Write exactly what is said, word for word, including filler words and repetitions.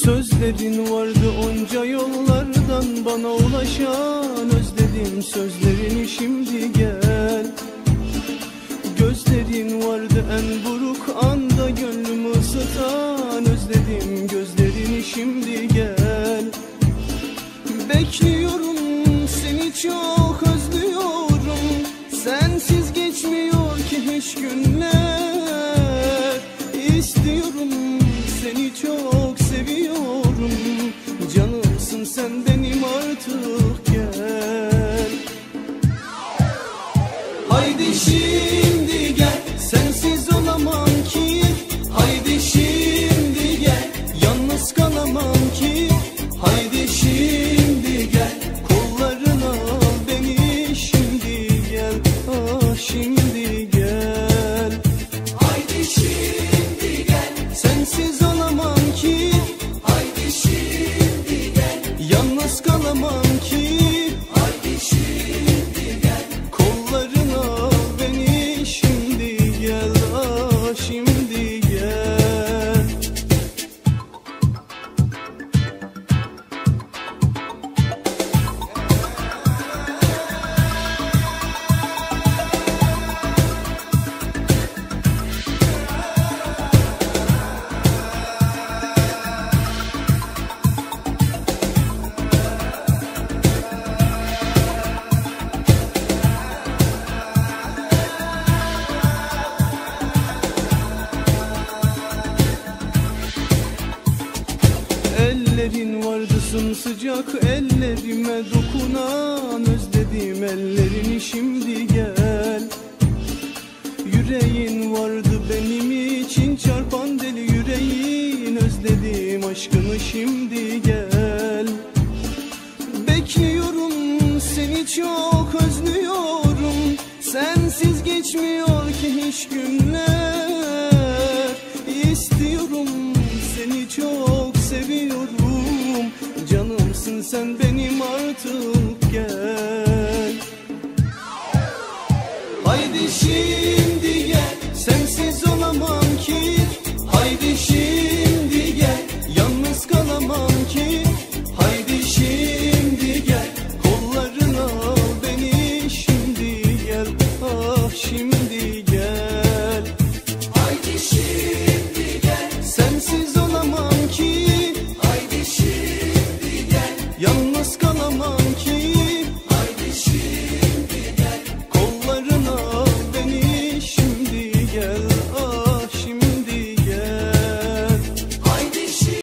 Sözlerin vardı onca yollardan bana ulaşan, özledim sözlerini şimdi gel. Gözlerin vardı en buruk anda gönlümü ısıtan, özledim gözlerini şimdi gel. Bekliyorum seni çok özlüyorum, sensiz geçmiyor ki hiç günler. İstiyorum seni çok seviyorum, canımsın sen benim artık gel. Haydi şimdi gel, sensiz olamam ki. Haydi şimdi gel, yalnız kalamam ki. Haydi şimdi gel, kollarına al beni şimdi gel. Ah şimdi gel. Haydi şimdi gel, sensiz olamam ki. haydi şimdi gel, Yalnız kalamam ki. haydi şimdi gel. Kollarına al beni şimdi gel. Ah şimdi gel. Ellerin vardı sımsıcak, ellerime dokunan, özledim ellerini şimdi gel. Yüreğin vardı benim için çarpan deli yüreğin, özledim aşkını şimdi gel. Bekliyorum seni çok özlüyorum, sensiz geçmiyor ki hiç günler. İstiyorum seni çok seviyorum, canımsın sen benim artık gel. Haydi şimdi